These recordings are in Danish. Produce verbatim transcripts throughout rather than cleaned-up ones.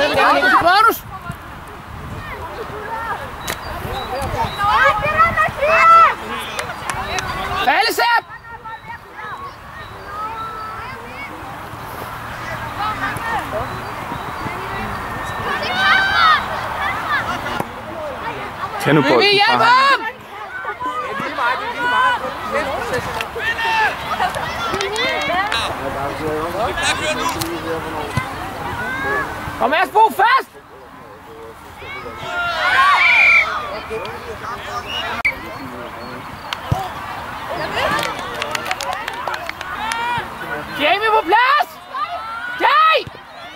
Bonus! Fællesæb! Tag nu bolden. Vi hjælper ham! Kom her, Bo, fast! Jamie på plads! Jay!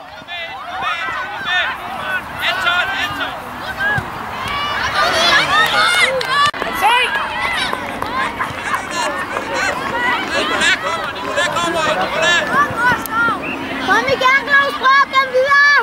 Kom igen, Claus, prøv dem videre!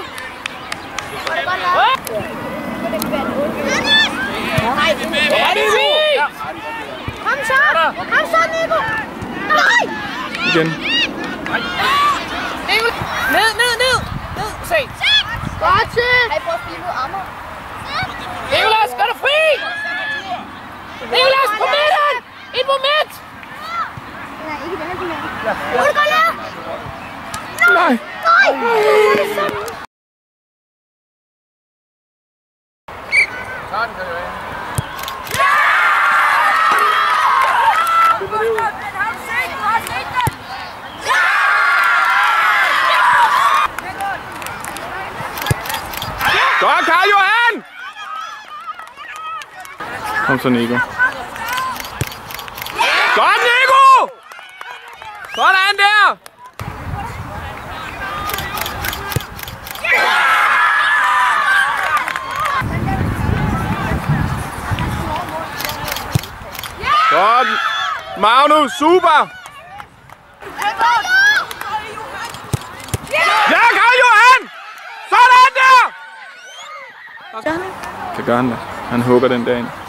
Ja, det er vi! Kom så! Kom så, Nico! Nej! Igen. Nico! Ned, ned, ned! Ned, se! Godt til! Har I prøvet at spille mod Ammer? Nicolas, gør dig fri! Nicolas, på midten! Ind på midt! Nej, ikke den her på midten. Hvor er det godt lavet? Nej! Nej! Sådan kan det være. Godt, Karl Johan! Kom så, Nico. Godt, Nico! Sådan der! Godt! Magnus, super! Ja, Karl Johan! Sådan der! Det gør han da. Han hugger den der ind.